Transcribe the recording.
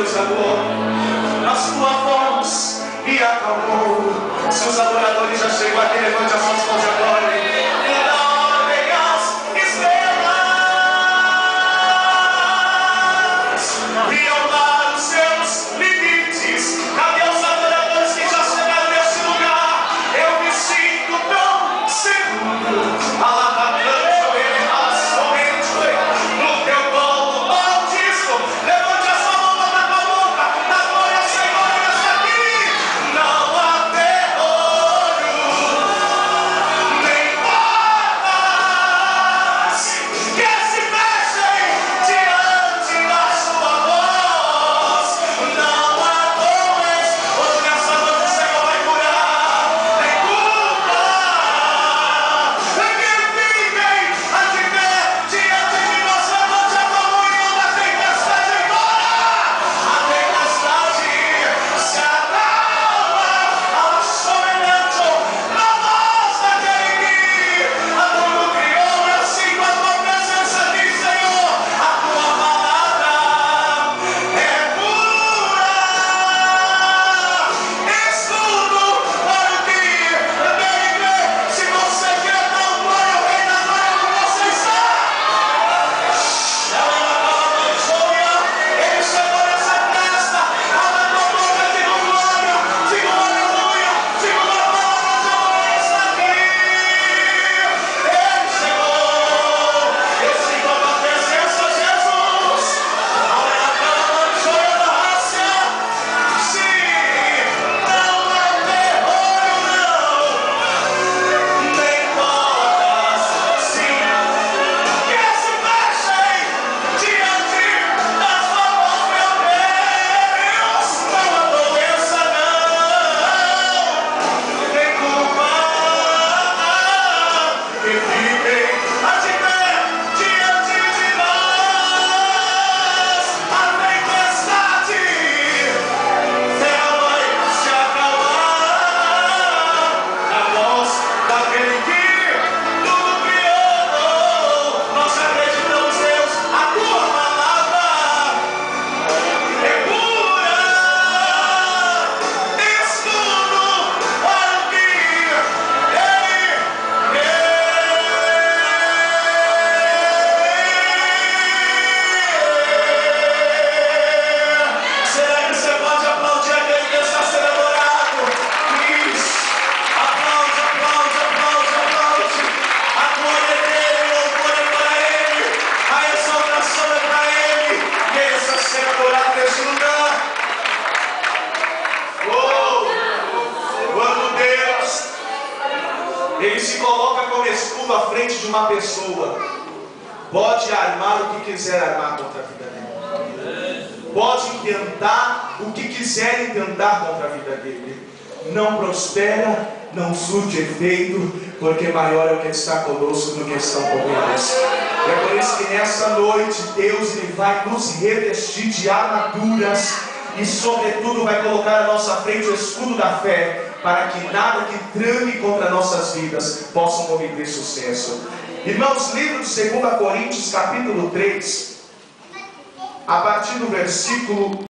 nos amou, nós tua voz e acalmou. Se os adoradores já chegam aqui, levante as mãos com a glória. Ele se coloca como escudo à frente de uma pessoa. Pode armar o que quiser armar contra a vida dele. Pode intentar o que quiser intentar contra a vida dele. Não prospera, não surte efeito, porque maior é o que está conosco do que estão com nós. É por isso que nessa noite Deus ele vai nos revestir de armaduras e sobretudo vai colocar à nossa frente o escudo da fé, para que nada que trame contra nossas vidas possam obter sucesso. Irmãos, livro de 2 Coríntios capítulo 3, a partir do versículo